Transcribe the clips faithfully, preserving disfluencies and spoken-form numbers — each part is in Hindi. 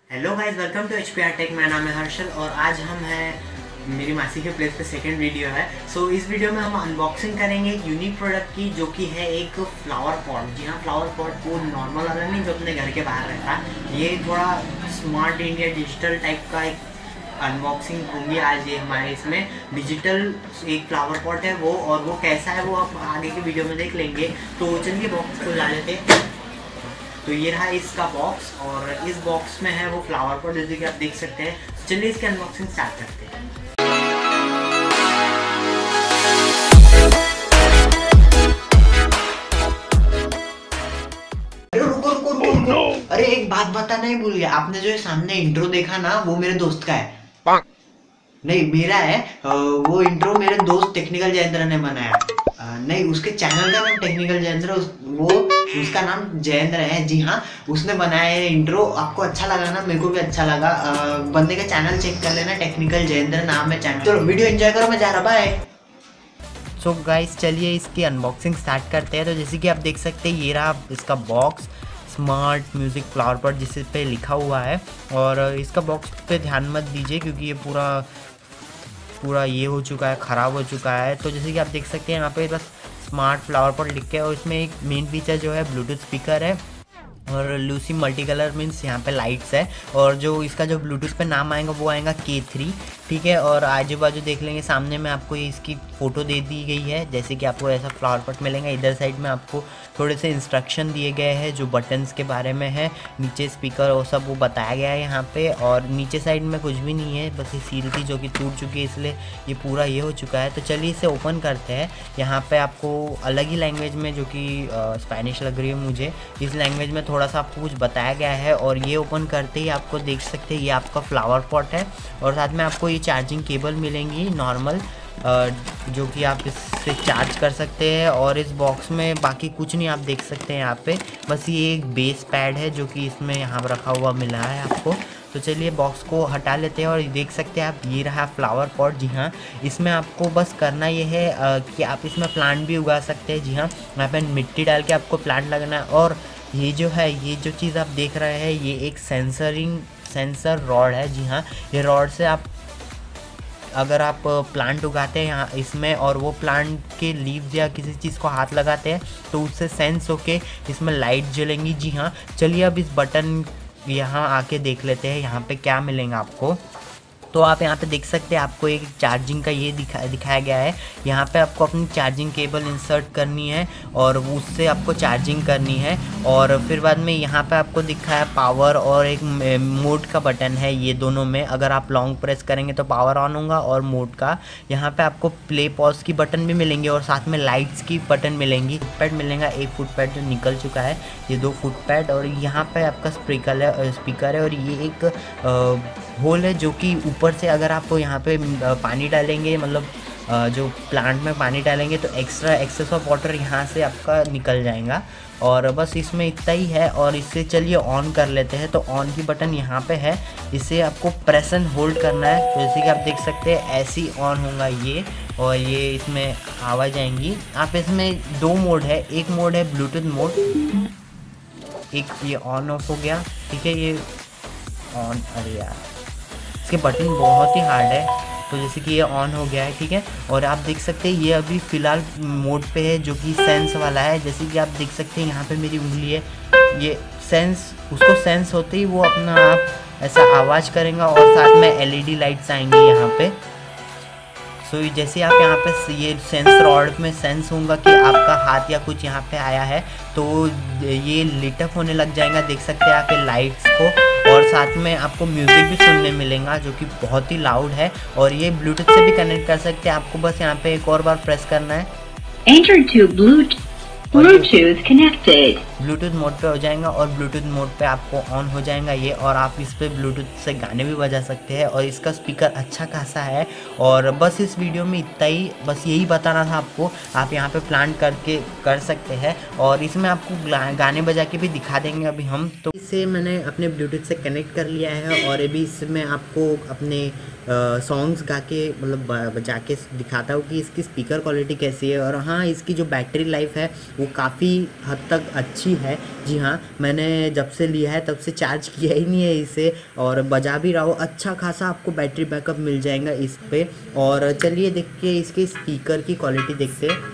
Hello guys, welcome to H P R tech. मेरा नाम है हर्षल और आज हम हैं मेरी मासी के प्लेस पे सेकंड वीडियो है। सो so, इस वीडियो में हम अनबॉक्सिंग करेंगे एक यूनिक प्रोडक्ट की, जो कि है एक फ्लावर पॉट। जी हाँ, फ्लावर पॉट, वो नॉर्मल वाला नहीं जो अपने घर के बाहर रहता है। ये थोड़ा स्मार्ट इंडिया डिजिटल टाइप का एक अनबॉक्सिंग होंगी आज। ये हमारे इसमें डिजिटल एक फ्लावर पॉट है वो, और वो कैसा है वो आप आगे की वीडियो में देख लेंगे। तो चलिए बॉक्स को ला लेते हैं। तो ये रहा इसका बॉक्स, और इस बॉक्स में है वो फ्लावर पॉट, जैसे कि आप देख सकते हैं। चलिए इसकी अनबॉक्सिंग स्टार्ट करते हैं। अरे रुको रुको रुको रुको, oh, no. अरे एक बात बताना ही भूल गया। आपने जो सामने इंट्रो देखा ना, वो मेरे दोस्त का है। नहीं, मेरा है। वो इंट्रो मेरे दोस्त टेक्निकल जयेंद्र ने बनाया। नहीं, उसके चैनल का नाम टेक्निकल जयेंद्र, उस, वो उसका नाम जयेंद्र है। जी हाँ, उसने बनाया है इंट्रो। आपको अच्छा लगा ना? मेरे को भी अच्छा लगा। आ, बंदे का चैनल चेक कर लेना, टेक्निकल जयेंद्र नाम है चैनल। चलो वीडियो एंजॉय करो, मैं जा रहा, बाय। सो गाइस, चलिए इसकी अनबॉक्सिंग स्टार्ट करते हैं। तो जैसे कि आप देख सकते हैं, ये रहा इसका box, smart music flower pot जिस पे लिखा हुआ है। और इसका बॉक्स पे ध्यान मत दीजिए, क्योंकि ये पूरा पूरा ये हो चुका है, ख़राब हो चुका है। तो जैसे कि आप देख सकते हैं, यहाँ पे बस स्मार्ट फ्लावर पॉट लिख के, और इसमें एक मेन फीचर जो है ब्लूटूथ स्पीकर है, और लूसी मल्टी कलर मीन्स यहाँ पे लाइट्स है। और जो इसका जो ब्लूटूथ पे नाम आएगा वो आएगा के थ्री, ठीक है। और आजू बाजू देख लेंगे, सामने में आपको इसकी फ़ोटो दे दी गई है, जैसे कि आपको ऐसा फ्लावर पॉट मिलेगा। इधर साइड में आपको थोड़े से इंस्ट्रक्शन दिए गए हैं जो बटन्स के बारे में है। नीचे स्पीकर वो सब वो बताया गया है यहाँ पे। और नीचे साइड में कुछ भी नहीं है, बस ये सील थी जो कि टूट चुकी है, इसलिए ये पूरा ये हो चुका है। तो चलिए इसे ओपन करते हैं। यहाँ पे आपको अलग ही लैंग्वेज में, जो कि स्पेनिश लग रही है मुझे, इस लैंग्वेज में थोड़ा सा आपको कुछ बताया गया है। और ये ओपन करते ही आपको देख सकते हैं, ये आपका फ्लावर पॉट है। और साथ में आपको ये चार्जिंग केबल मिलेंगी नॉर्मल, जो कि आप इससे चार्ज कर सकते हैं। और इस बॉक्स में बाकी कुछ नहीं, आप देख सकते हैं यहाँ पे बस ये एक बेस पैड है जो कि इसमें यहाँ पर रखा हुआ मिला है आपको। तो चलिए बॉक्स को हटा लेते हैं, और देख सकते हैं आप, ये रहा फ्लावर पॉट। जी हाँ, इसमें आपको बस करना ये है आ, कि आप इसमें प्लांट भी उगा सकते हैं। जी हाँ, यहाँ पे मिट्टी डाल के आपको प्लांट लगाना है। और ये जो है, ये जो चीज़ आप देख रहे हैं, ये एक सेंसरिंग सेंसर रॉड है। जी हाँ, ये रॉड से आप अगर आप प्लांट उगाते हैं यहाँ इसमें, और वो प्लांट के लीव्स या किसी चीज़ को हाथ लगाते हैं, तो उससे सेंस होके इसमें लाइट जलेंगी। जी हाँ, चलिए अब इस बटन यहाँ आके देख लेते हैं यहाँ पे क्या मिलेगा आपको। तो आप यहाँ पे देख सकते हैं, आपको एक चार्जिंग का ये दिखा दिखाया गया है। यहाँ पे आपको अपनी चार्जिंग केबल इंसर्ट करनी है, और उससे आपको चार्जिंग करनी है। और फिर बाद में यहाँ पे आपको दिखा है पावर और एक मोड का बटन है। ये दोनों में अगर आप लॉन्ग प्रेस करेंगे तो पावर ऑन होगा, और मोड का यहाँ पे आपको प्ले पॉज की बटन भी मिलेंगे, और साथ में लाइट्स की बटन मिलेंगी। फुटपैड मिलेगा, एक फुटपैड जो निकल चुका है, ये दो फुटपैड। और यहाँ पे आपका स्पीकर है स्पीकर है और ये एक आ, होल है, जो कि ऊपर से अगर आप यहाँ पे पानी डालेंगे, मतलब जो प्लांट में पानी डालेंगे, तो एक्स्ट्रा एक्सेस ऑफ वाटर यहाँ से आपका निकल जाएगा। और बस इसमें इतना ही है। और इससे चलिए ऑन कर लेते हैं। तो ऑन की बटन यहाँ पे है, इसे आपको प्रेस एंड होल्ड करना है। तो जैसे कि आप देख सकते हैं, ऐसे ही ऑन होगा ये, और ये इसमें आवाज़ आएंगी। आप इसमें दो मोड है, एक मोड है ब्लूटूथ मोड, एक ये ऑन ऑफ हो गया, ठीक है, ये ऑन। अरे यार, इसके बटन बहुत ही हार्ड है। तो जैसे कि ये ऑन हो गया है, ठीक है। और आप देख सकते हैं, ये अभी फ़िलहाल मोड पे है, जो कि सेंस वाला है। जैसे कि आप देख सकते हैं, यहाँ पे मेरी उंगली है, ये सेंस, उसको सेंस होते ही वो अपना आप ऐसा आवाज़ करेगा, और साथ में एलईडी लाइट्स आएंगी यहाँ पे। सो so, जैसे आप यहाँ पे ये सेंस रॉड में सेंस होगा कि आपका हाथ या कुछ यहाँ पे आया है, तो ये लिटअप होने लग जाएगा। देख सकते हैं आपके लाइट्स को, और साथ में आपको म्यूज़िक भी सुनने मिलेगा, जो कि बहुत ही लाउड है। और ये ब्लूटूथ से भी कनेक्ट कर सकते हैं। आपको बस यहाँ पे एक और बार प्रेस करना है, Enter to Bluetooth connected। Bluetooth mode पे हो जाएगा, और ब्लूटूथ मोड पे आपको ऑन हो जाएगा ये। और आप इस पे ब्लूटूथ से गाने भी बजा सकते हैं, और इसका स्पीकर अच्छा खासा है। और बस इस वीडियो में इतना ही, बस यही बताना था आपको। आप यहाँ पे प्लान करके कर सकते हैं, और इसमें आपको गाने बजा के भी दिखा देंगे अभी हम। तो इसे मैंने अपने ब्लूटूथ से कनेक्ट कर लिया है, और अभी इसमें आपको अपने सॉन्ग्स गा के, मतलब बजा के दिखाता हूँ कि इसकी स्पीकर क्वालिटी कैसी है। और हाँ, इसकी जो बैटरी लाइफ है वो काफ़ी हद तक अच्छी है। जी हाँ, मैंने जब से लिया है तब से चार्ज किया ही नहीं है इसे, और बजा भी रहा हो, अच्छा खासा आपको बैटरी बैकअप मिल जाएगा इस पे। और चलिए देखिए इसके स्पीकर की क्वालिटी देखते हैं।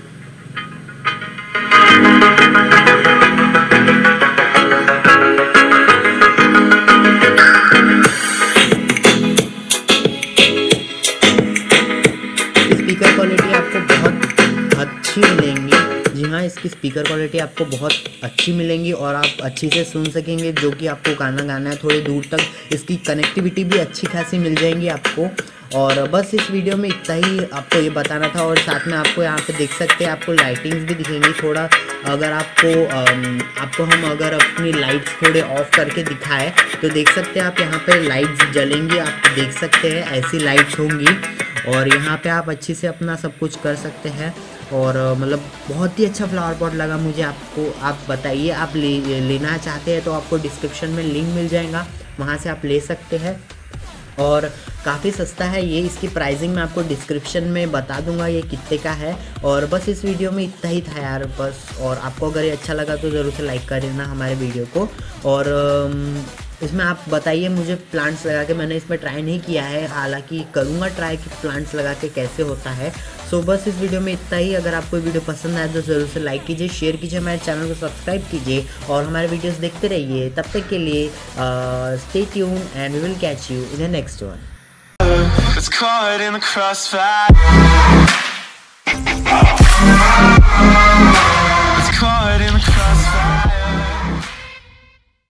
स्पीकर क्वालिटी आपको बहुत अच्छी मिलेंगी। जी हाँ, इसकी स्पीकर क्वालिटी आपको बहुत अच्छी मिलेंगी और आप अच्छी से सुन सकेंगे जो कि आपको गाना गाना है थोड़ी दूर तक। इसकी कनेक्टिविटी भी अच्छी खासी मिल जाएंगी आपको। और बस इस वीडियो में इतना ही आपको ये बताना था। और साथ में आपको यहाँ पे देख सकते हैं, आपको लाइटिंग्स भी दिखेंगी थोड़ा। अगर आपको आपको हम अगर अपनी लाइट्स थोड़े ऑफ करके दिखाएं तो देख सकते हैं आप यहाँ पे लाइट्स जलेंगी, आप देख सकते हैं ऐसी लाइट्स होंगी। और यहाँ पे आप अच्छी से अपना सब कुछ कर सकते हैं। और मतलब बहुत ही अच्छा फ्लावर पॉट लगा मुझे। आपको आप बताइए, आप ले लेना चाहते हैं तो आपको डिस्क्रिप्शन में लिंक मिल जाएगा, वहाँ से आप ले सकते हैं। और काफ़ी सस्ता है ये, इसकी प्राइसिंग मैं आपको डिस्क्रिप्शन में बता दूंगा ये कितने का है। और बस इस वीडियो में इतना ही था यार बस। और आपको अगर ये अच्छा लगा तो ज़रूर से लाइक कर देना हमारे वीडियो को। और इसमें आप बताइए मुझे, प्लांट्स लगा के मैंने इसमें ट्राई नहीं किया है, हालांकि करूँगा ट्राई कि प्लांट्स लगा के कैसे होता है। सो बस इस वीडियो में इतना ही। अगर आपको वीडियो पसंद आए तो ज़रूर से लाइक कीजिए, शेयर कीजिए, हमारे चैनल को सब्सक्राइब कीजिए और हमारे वीडियोस देखते रहिए। तब तक के लिए stay tune and we will catch you in the next one.